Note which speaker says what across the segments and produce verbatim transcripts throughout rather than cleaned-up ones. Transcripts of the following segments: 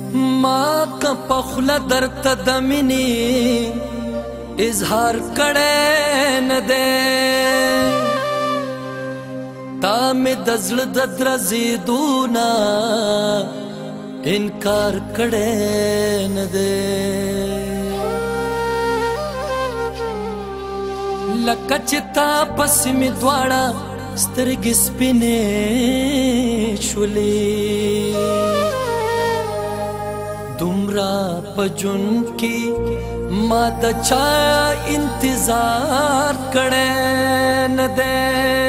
Speaker 1: ما کا پخلا درت دمینی اظہار کڑے ندے تا می دزل ددرزی دونا انکار کڑے ندے لکه چې تا پسې مې دواړه سترګې سپینې شولې دومره په ژوند کې ما د چا انتظار کړی نه دی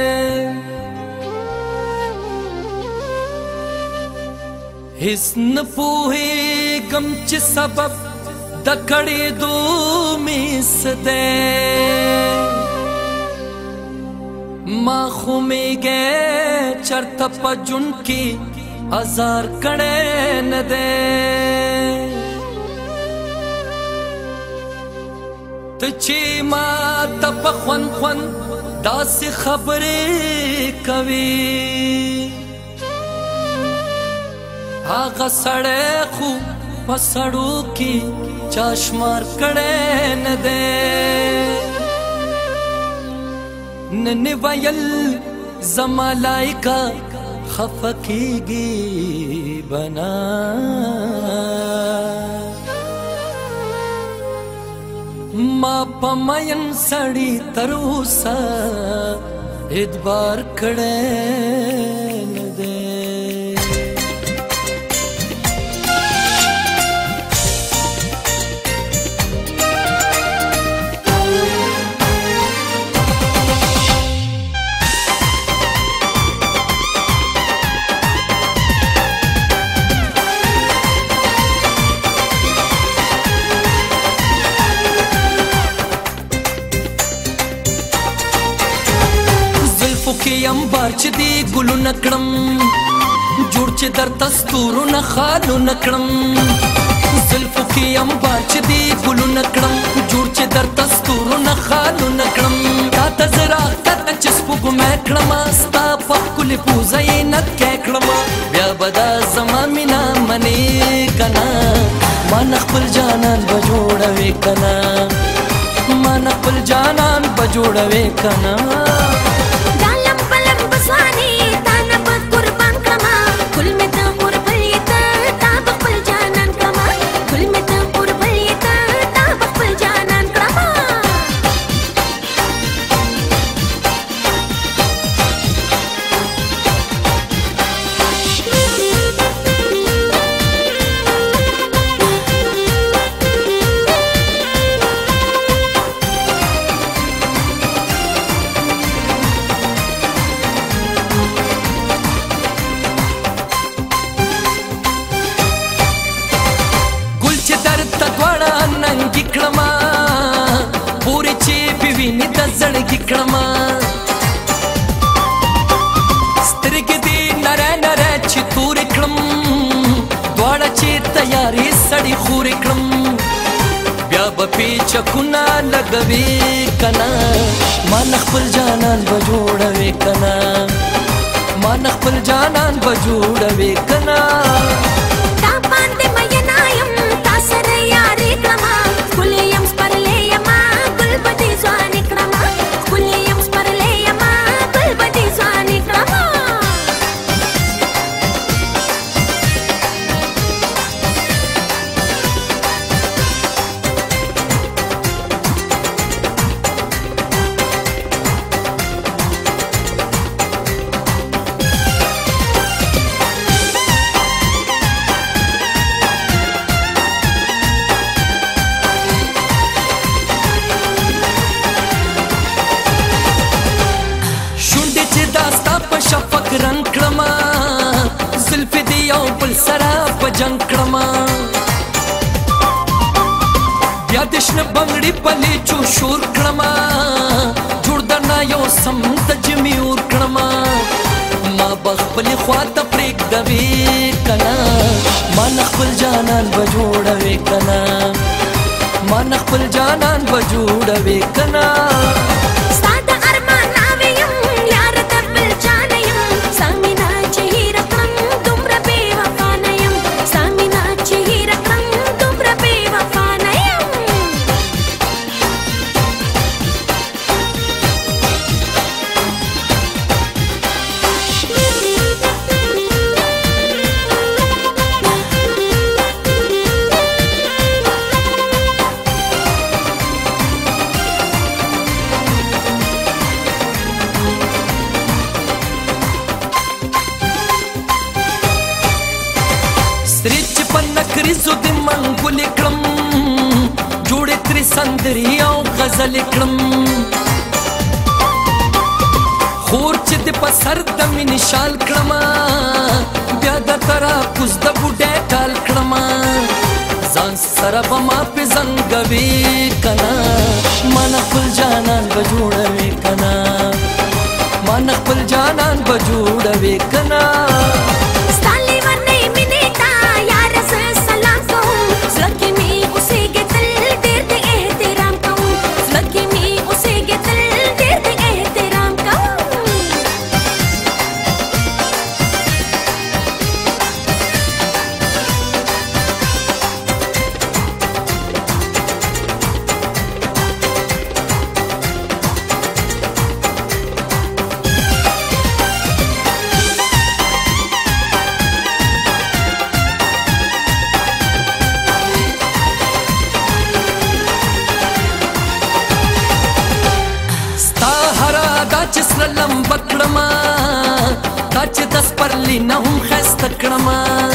Speaker 1: هیڅ نه پوهېږم چې سبب د کړېدو مې څه دی ما خو میگے چرتا پا جن کی ازار کڑے ندے تچی ما تپا خون خون دا سی خبری کوي آغا سڑے خو پسڑو کی چاشمار کڑے ندے ننی ویل زما لائکا خفقیگی بنا ما پمین سڑی تروسا ادبار کڑے ندے کی انبار چی دی گلو نکڑم جوڑ چی در تستورو نخالو نکڑم زلفو کی انبار چی دی گلو نکڑم جوڑ چی در تستورو نخالو نکڑم تا تزرا کتا چسپو گو میکڑم ستا پاک کلی پوزای نت کیکڑم بیا بدا زمامینا منی کنا ما نخبل جانان بجوڑوی کنا ما نخبل جانان بجوڑوی کنا ننگی کڑما پوری چی بیوینی دا زڑگی کڑما سترگی دی نرے نرے چی توری کڑم دوارا چی تیاری سڑی خوری کڑم بیا با پیچا کنا لگوی کنا ما نخبل جانان بجوڑوی کنا ما نخبل جانان بجوڑوی کنا شفق رنگ کړما زلف دی یو بل سره په جنگ کړما بیا د شنه بنګړي پلي چو شور کړما جوړ درنا یو سم تجمی اور کړما ما بخپل خواته پریک دوي کنا ما نخپل جانان بجوړوي کنا ما نخپل جانان بجوړوي کنا
Speaker 2: Samina chihira kam dumra be wafana yam Samina chihira
Speaker 1: سری چې په نکریزو د منګولې کړم جوړې ترې سندرې او غزلې کړم خور چې د په سر د مینې شال کړمه بیا د تراکوز د بوډۍ ټال کړمه ځان سره به ما پې زنګوې که نه ما نه خپل جانان به جوړوې که نه ما نه خپل جانان به جوړوې که نه لمبه کړمه تا چې د سپرلي نه هم ښایسته کړمه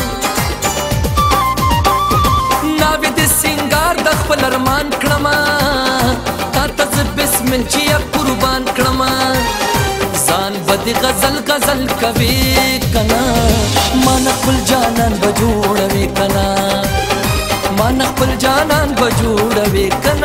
Speaker 1: ناوې د سینګار د خپل ارمان کړمه تا ته زه بسمل چې یا قربان کړمه ځان به د غزل غزل کوې که نه ما نه خپل جانان به جوړوې که نه ما نه خپل جانان به جوړوې که